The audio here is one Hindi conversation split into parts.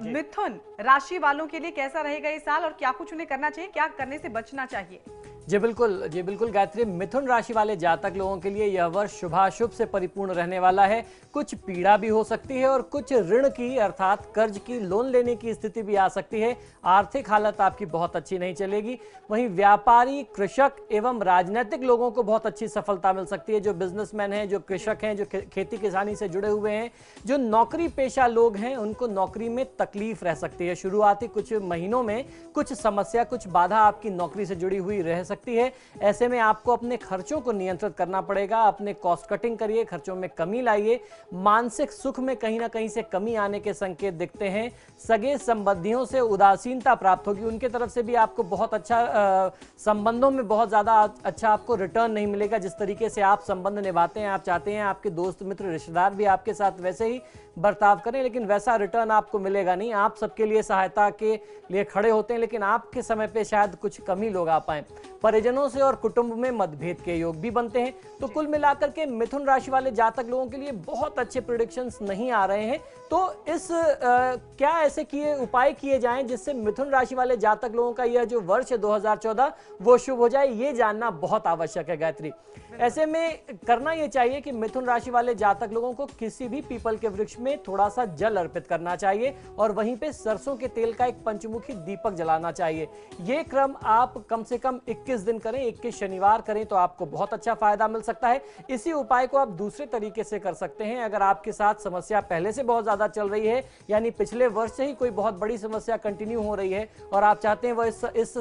मिथुन राशि वालों के लिए कैसा रहेगा ये साल और क्या कुछ उन्हें करना चाहिए, क्या करने से बचना चाहिए? जी बिल्कुल गायत्री। मिथुन राशि वाले जातक लोगों के लिए यह वर्ष शुभाशुभ से परिपूर्ण रहने वाला है। कुछ पीड़ा भी हो सकती है और कुछ ऋण की अर्थात कर्ज की, लोन लेने की स्थिति भी आ सकती है। आर्थिक हालत आपकी बहुत अच्छी नहीं चलेगी। वहीं व्यापारी, कृषक एवं राजनीतिक लोगों को बहुत अच्छी सफलता मिल सकती है। जो बिजनेसमैन हैं, जो कृषक हैं, जो खेती किसानी से जुड़े हुए हैं, जो नौकरी पेशा लोग हैं, उनको नौकरी में तकलीफ रह सकती है। शुरुआती कुछ महीनों में कुछ समस्या, कुछ बाधा आपकी नौकरी से जुड़ी हुई रह सकती है। ऐसे में आपको अपने खर्चों को नियंत्रित करना पड़ेगा। अपने कॉस्ट कटिंग करिए, खर्चों में कमी लाइए। मानसिक सुख में कहीं ना कहीं से कमी आने के संकेत दिखते हैं। सगे संबंधियों से उदासीनता प्राप्त होगी, उनके तरफ से भी आपको बहुत अच्छा संबंधों में बहुत ज्यादा अच्छा आपको रिटर्न नहीं मिलेगा। जिस तरीके से आप संबंध निभाते हैं, आप चाहते हैं आपके दोस्त मित्र रिश्तेदार भी आपके साथ वैसे ही बर्ताव करें, लेकिन वैसा रिटर्न आपको मिलेगा नहीं। आप सबके लिए सहायता के लिए खड़े होते हैं, लेकिन आपके समय पे शायद कुछ कमी लोग आ पाए। परिजनों से और कुटुंब में मतभेद के योग भी बनते हैं। तो कुल मिलाकर के मिथुन राशि वाले जातक लोगों के लिए बहुत अच्छे प्रेडिक्शंस नहीं आ रहे हैं। तो इस क्या ऐसे उपाय किए जाएं जिससे मिथुन राशि वाले जातक लोगों का यह जो वर्ष है 2014 वो शुभ हो जाए, ये जानना बहुत आवश्यक है गायत्री। ऐसे में करना यह चाहिए कि मिथुन राशि वाले जातक लोगों को किसी भी पीपल के वृक्ष में थोड़ा सा जल अर्पित करना चाहिए और वहीं पे सरसों के तेल का एक पंचमुखी दीपक जलाना चाहिए। यह क्रम आप कम से कम 21 दिन करें, 21 शनिवार करें तो आपको बहुत अच्छा फायदा मिल सकता है। इसी उपाय को आप दूसरे तरीके से कर सकते हैं। अगर आपके साथ समस्या पहले से बहुत ज्यादा चल रही है, यानी पिछले वर्ष से ही कोई बहुत बड़ी समस्या कंटिन्यू हो रही है और आप चाहते हैं वह इस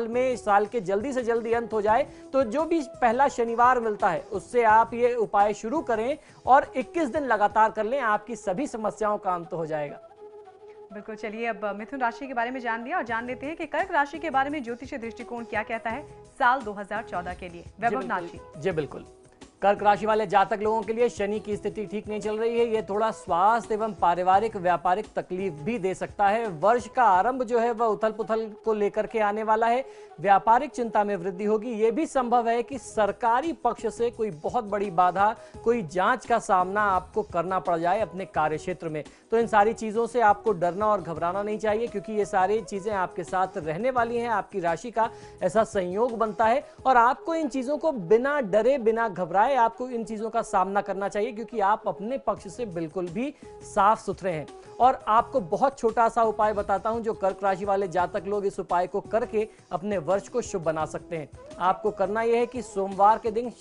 साल के जल्दी से जल्दी अंत हो जाए, तो जो भी पहला शनिवार मिलता है उससे आप ये उपाय शुरू करें और 21 दिन लगातार कर लें, आपकी सभी समस्याओं का अंत हो जाएगा। बिल्कुल, चलिए अब मिथुन राशि के बारे में जान लिया और जान लेते हैं कि कर्क राशि के बारे में ज्योतिषीय दृष्टिकोण क्या कहता है साल 2014 के लिए। वैभव नाथ जी। जी बिल्कुल। कर्क राशि वाले जातक लोगों के लिए शनि की स्थिति ठीक नहीं चल रही है। ये थोड़ा स्वास्थ्य एवं पारिवारिक व्यापारिक तकलीफ भी दे सकता है। वर्ष का आरंभ जो है वह उथल पुथल को लेकर के आने वाला है। व्यापारिक चिंता में वृद्धि होगी। यह भी संभव है कि सरकारी पक्ष से कोई बहुत बड़ी बाधा, कोई जांच का सामना आपको करना पड़ जाए अपने कार्य क्षेत्र में। तो इन सारी चीजों से आपको डरना और घबराना नहीं चाहिए, क्योंकि ये सारी चीजें आपके साथ रहने वाली हैं। आपकी राशि का ऐसा संयोग बनता है और आपको इन चीजों को बिना डरे, बिना घबराए आपको इन चीजों का सामना करना चाहिए, क्योंकि आप अपने पक्ष से बिल्कुल भी साफ सुथरे हैं। और आपको बहुत छोटा सा उपाय बताता हूं जो कर्क राशि वाले जातक लोग इस उपाय को करके अपने वर्ष को शुभ बना सकते हैं। आपको करना यह है कि सोमवार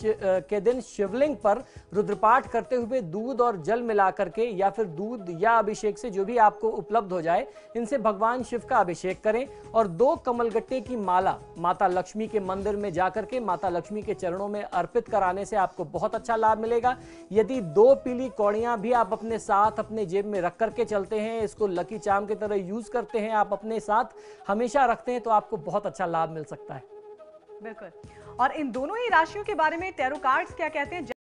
के दिन शिवलिंग पर रुद्रपाठ करते हुए दूध और जल मिला करके, या फिर दूध या अभिषेक से जो भी आपको उपलब्ध हो जाए, इनसे भगवान शिव का अभिषेक करें और 2 कमलगट्टे की माला माता लक्ष्मी के मंदिर में जाकर के माता लक्ष्मी के चरणों में अर्पित कराने से आपको बहुत अच्छा लाभ मिलेगा। यदि 2 पीली कौड़ियां भी आप अपने साथ अपने जेब में रख करके चलते हैं, इसको लकी चार्म की तरह यूज करते हैं, आप अपने साथ हमेशा रखते हैं, तो आपको बहुत अच्छा लाभ मिल सकता है। बिल्कुल। और इन दोनों ही राशियों के बारे में टैरो कार्ड्स क्या कहते हैं